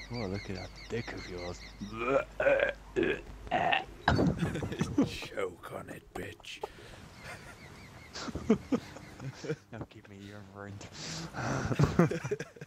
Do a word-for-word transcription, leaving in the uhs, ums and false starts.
Oh, look at that dick of yours. Choke on it, bitch. Now keep me urine burned.